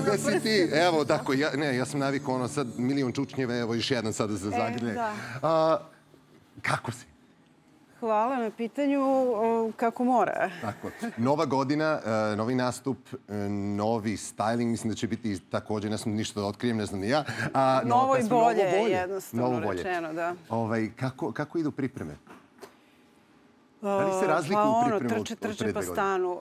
gde si ti? Evo, tako, ja sam navikao ono sad milion čučnjeva, evo još jedan sada za zagrlje. Kako si? Hvala na pitanju, kako mora. Tako. Nova godina, novi nastup, novi styling, mislim da će biti također, ne znam ništa da otkrijem, ne znam ni ja. Novo i bolje, jednostavno rečeno, da. Kako idu pripreme? Da li se razlikuju pripreme od pre 2 godine? Trče pa stanu.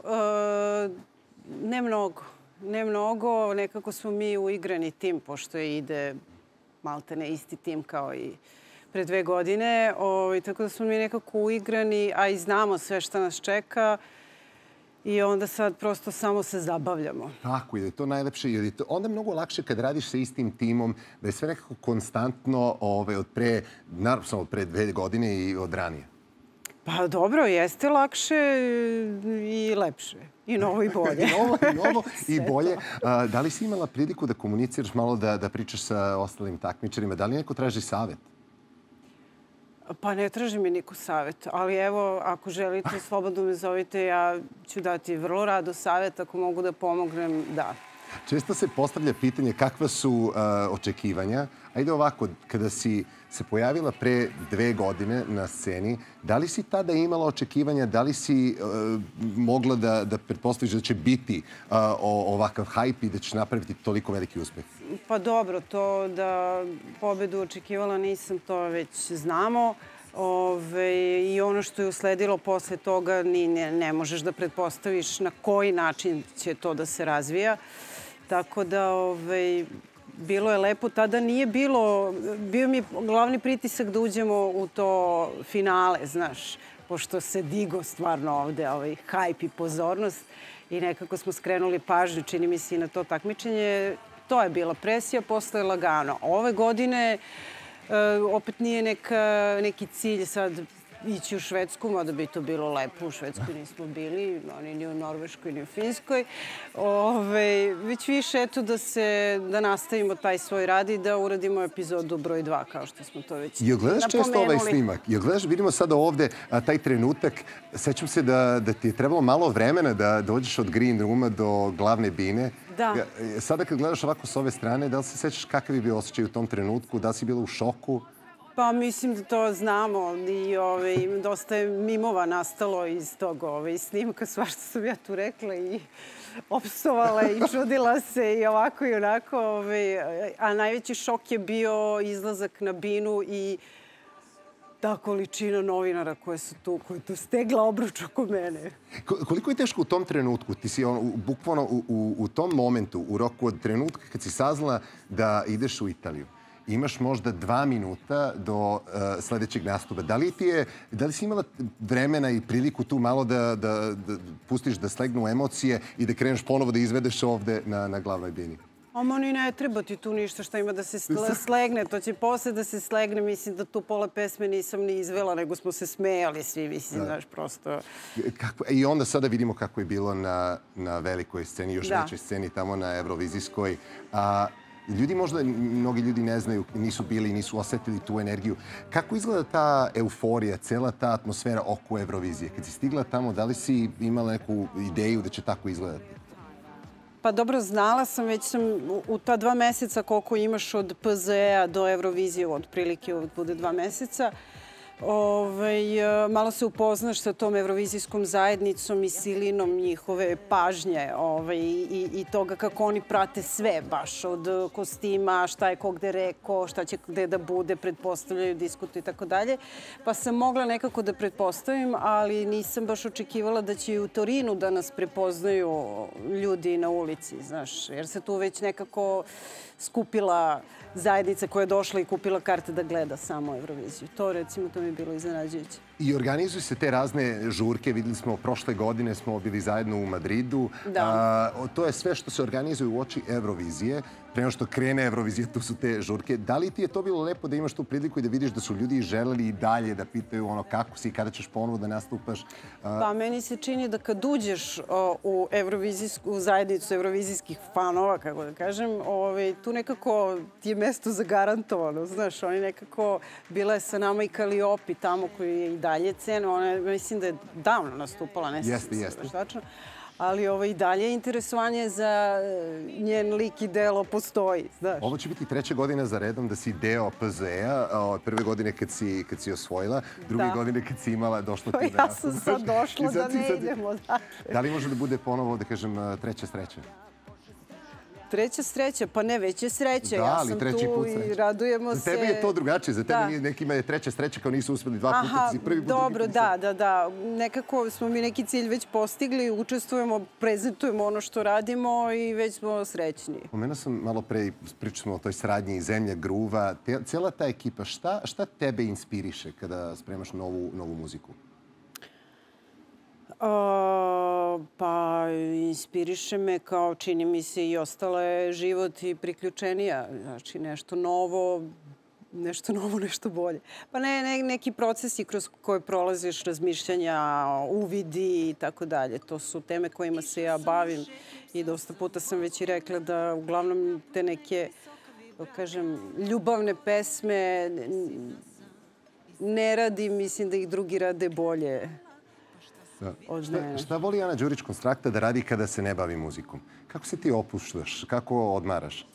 Ne mnogo. Ne mnogo, nekako smo mi uigrani tim, pošto ide maltene isti tim kao i pre 2 godine. Tako da smo mi nekako uigrani, a i znamo sve šta nas čeka. I onda sad prosto samo se zabavljamo. Tako, jer je to najlepše. Jer je to onda mnogo lakše kad radiš sa istim timom, da je sve nekako konstantno od pre, naravno samo pre 2 godine i od ranije. Pa dobro, jeste lakše i lepše. I novo i bolje. Novo i bolje. Da li si imala priliku da komuniciraš malo, da pričaš sa ostalim takmičarima? Da li neko traži savjet? Pa ne traži mi niko savjet, ali evo, ako želite, slobodno me zovite, ja ću dati vrlo rado savjet, ako mogu da pomognem, da. Često se postavlja pitanje kakva su očekivanja. Ajde ovako, kada si se pojavila pre 2 godine na sceni, da li si tada imala očekivanja, da li si mogla da pretpostaviš da će biti ovakav hajp i da će napraviti toliko veliki uspeh? Pa dobro, to da pobedu očekivala nisam, to već znamo. I ono što je usledilo posle toga ne možeš da pretpostaviš na koji način će to da se razvija. Tako da bilo je lepo. Tada nije bilo, bio mi glavni pritisak da uđemo u to finale, znaš, pošto se digo stvarno ovde hajp i pozornost i nekako smo skrenuli pažnju, čini mi se i na to takmičenje. To je bila presija, posle je lagano. Ove godine opet nije neki cilj sad ići u Švedsku, mada bi to bilo lepo. U Švedskoj nismo bili, ni u Norveškoj, ni u Finskoj. Već više, eto, da nastavimo taj svoj rad i da uradimo epizodu broj 2, kao što smo to već napomenuli. Jel gledaš često ovaj snimak? Jel gledaš, vidimo sada ovde taj trenutak. Sećam se da ti je trebalo malo vremena da dođeš od green rooma do glavne bine. Da. Sada kad gledaš ovako s ove strane, da li se sećaš kakav je bio osjećaj u tom trenutku? Da li si bila u šoku? Pa mislim da to znamo i dosta je mimova nastalo iz tog snimka, svašta sam ja tu rekla i opsovala i čudila se i ovako i onako. A najveći šok je bio izlazak na binu i ta količina novinara koje su tu stegla obruč oko mene. Koliko je teško u tom trenutku? Ti si bukvalno u tom momentu, u roku od trenutka kad si saznala da ideš u Italiju. Imaš možda 2 minuta do sledećeg nastupa. Da li si imala vremena i priliku tu malo da pustiš da slegnu emocije i da kreneš ponovo da izvedeš ovde na glavnoj bini? Ni ne treba ti tu ništa što ima da se slegne. To će posle da se slegne. Mislim da tu pola pesme nisam ni izvela, nego smo se smejali svi, mislim, znaš, prosto. I onda sada vidimo kako je bilo na velikoj sceni, još većoj sceni, tamo na Eurovizijskoj. Ljudi možda, mnogi ljudi ne znaju, nisu bili, nisu osetili tu energiju. Kako izgleda ta euforija, cela ta atmosfera oko Eurovizije? Kad si stigla tamo, da li si imala neku ideju da će tako izgledati? Pa dobro, znala sam, već sam u ta 2 meseca koliko imaš od PZE-a do Eurovizije, otprilike uvek bude 2 meseca, malo se upoznaš sa tom evrovizijskom zajednicom i silinom njihove pažnje i toga kako oni prate sve, baš od kostima, šta je ko gde rekao, šta će gde da bude, pretpostavljaju, diskutuju i tako dalje. Pa sam mogla nekako da pretpostavim, ali nisam baš očekivala da će i u Torinu da nas prepoznaju ljudi na ulici, znaš, jer se tu već nekako skupila zajednica koja je došla i kupila karte da gleda samo Euroviziju. To, recimo, to mi je bilo iznenađujuće. I organizuju se te razne žurke. Videli smo, prošle godine smo bili zajedno u Madridu. To je sve što se organizuje u oči Eurovizije. Pre nego što krene Eurovizija, tu su te žurke. Da li ti je to bilo lepo da imaš tu priliku i da vidiš da su ljudi želeli i dalje da pitaju ono kako si, kada ćeš ponovo da nastupaš? Pa meni se čini da kad uđeš u zajednicu evrovizijskih fanova, kako da kažem, tu nekako ti je mesto zagarantovano. Znaš, oni nekako, bila je sa nama i Kaliopi tamo koji je i dalje cena. Ona mislim da je davno nastupala, ne znam se baš tačno. ali i dalje interesovanje za njen lik i delo postoji, znaš. Ovo će biti 3. godina za redom da si deo PZE-a, prve godine kad si osvojila, druge godine kad si došla ti da... Ja sam sad došla da ne idemo. Da li može da bude ponovo, da kažem, treća sreća? Treća sreća? Pa ne, već je sreća. Ja sam tu i radujemo se. Za tebe je to drugačije. Za tebe nekima je treća sreća kao nisu uspeli 2 puta. Si prvi put. Dobro, da. Nekako smo mi neki cilj već postigli, učestvujemo, prezentujemo ono što radimo i već smo srećni. Pomenuo sam malo pre, pričamo o toj saradnji Zemlja gruva. Cijela ta ekipa, šta tebe inspiriše kada spremaš novu muziku? Pa inspiriše me kao čini mi se i ostale život i priključenija. Znači nešto novo, nešto bolje. Pa neki procesi kroz koje prolaziš, razmišljanja, uvidi i tako dalje. To su teme kojima se ja bavim i dosta puta sam već i rekla da uglavnom te neke, da kažem, ljubavne pesme ne radim, mislim da ih drugi rade bolje. Šta voli Ana Đurić Konstrakta da radi kada se ne bavi muzikom? Kako se ti opuštaš? Kako odmaraš?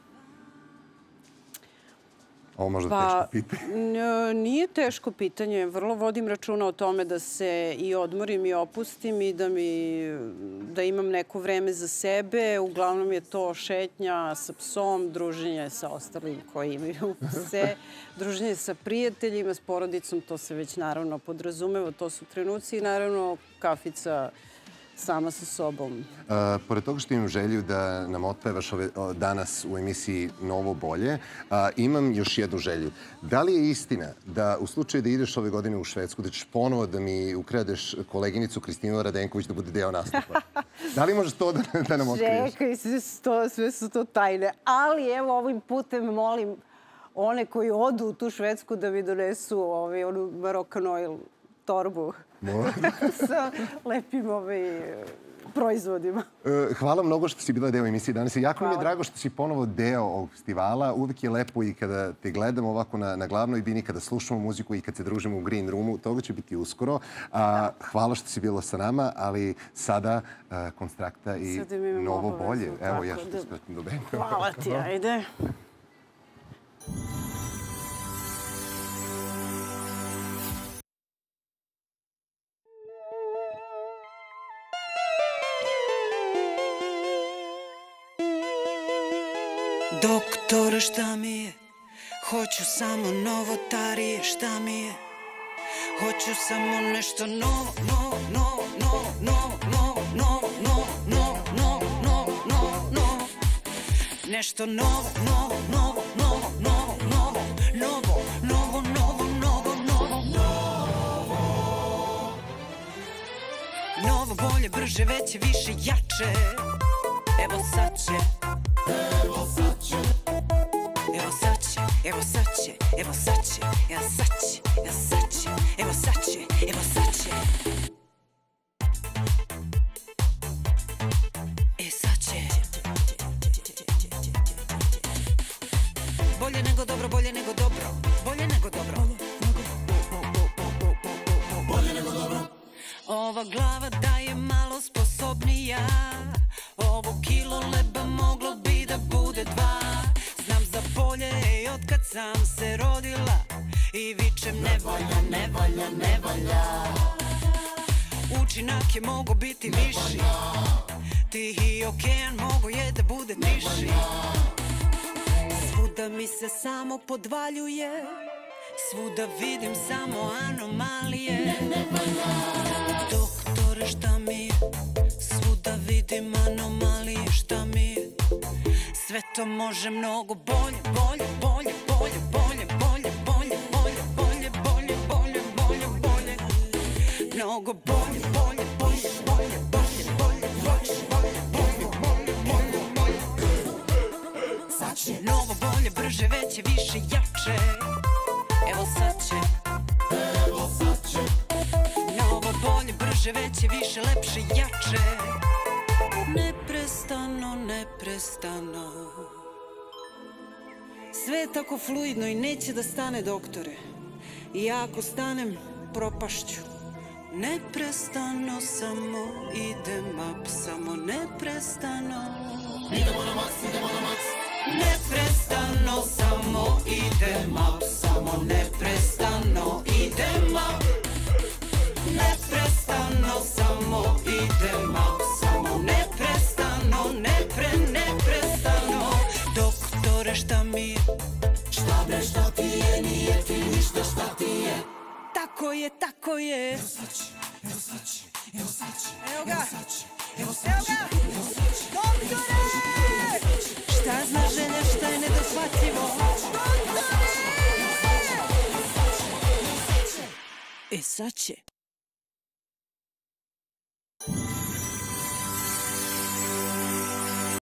Ovo možda teško pitanje. Nije teško pitanje. Vrlo vodim računa o tome da se i odmorim i opustim i da imam neko vreme za sebe. Uglavnom je to šetnja sa psom, druženje sa ostalim koji imaju pse, druženje sa prijateljima, s porodicom, to se već naravno podrazumeva. To su trenuci i naravno kafica sama sa sobom. Pored toga što imam želju da nam otpevaš danas u emisiji Novo bolje, imam još jednu želju. Da li je istina da u slučaju da ideš ove godine u Švedsku, da ćeš ponovo da mi ukradeš koleginicu Kristinu Radenković da bude deo nastupa? Da li možeš to da nam otkriješ? Čekaj, sve su to tajne. Ali evo ovim putem molim one koji odu u tu Švedsku da mi donesu onu Moroccan Oil torbu sa lepim proizvodima. Hvala mnogo što si bila deo emisije danas. Jako mi je drago što si ponovo deo ovog festivala. Uvek je lepo i kada te gledamo ovako na glavnoj bini, kada slušamo muziku i kad se družimo u Green Roomu. Toga će biti uskoro. Hvala što si bila sa nama, ali sada Konstrakta i Novo bolje. Evo, ja ću te spretim do Benka. Hvala ti, ajde. Doktore, šta mi je? Hoću samo novotarije, šta mi je? Hoću samo nešto novo, novo, novo, novo, novo, novo, novo, novo, novo, novo, novo, novo. Nešto novo, novo, novo, novo, novo, novo, novo, novo, novo, novo, novo, novo. Novo, bolje, brže, veće, više, jače. Evo sad će. Evo sad će. Evo sad će. Evo sad će. Evo sad će. Evo sad će. Evo sad će. Evo sad će. Evo sad će. E sad će. Bolje nego dobro, bolje nego dobro. Bolje nego dobro. Bolje nego dobro. Ova glava da je malo sposobnija. Ovo kilo leba moglo bi da bude 2. Znam za bolje i otkad sam se rodila i vičem ne valja, ne valja, ne valja. Učinak je mogo biti viši, Tihi okean mogo je da bude tiši. Svuda mi se samo podvaljuje, svuda vidim samo anomalije. Doktore, šta mi je? Svuda vidim anomalije, šta mi je? Sve to može mnogo bolje, bolje, bolje, bolje, bolje, bolje, bolje, bolje, bolje, bolje, bolje, bolje, bolje. Mnogo bolje, bolje, bolje, bolje, bolje, bolje, bolje, bolje, bolje, bolje, bolje, bolje. Sad će novo, bolje, brže, veće, više, jače. Evo sad će. Evo sad će. Novo, bolje, brže, veće, više, lepše, jače. Neprestano, neprestano. Sve je tako fluidno i neće da stane, doktore. I ja ako stanem, propašću. Neprestano samo idem up, samo neprestano. Neprestano samo idem up, samo neprestano idem up. Neprestano samo idem up, samo neprestano, neprestano. Doktore, šta mi je? Šta bre, šta ti je? Nije ti ništa, šta ti je? Tako je, tako je. Evo ga. Doktore! Šta zna želja, šta je nedoshvatljivo? Doktore! E sad će.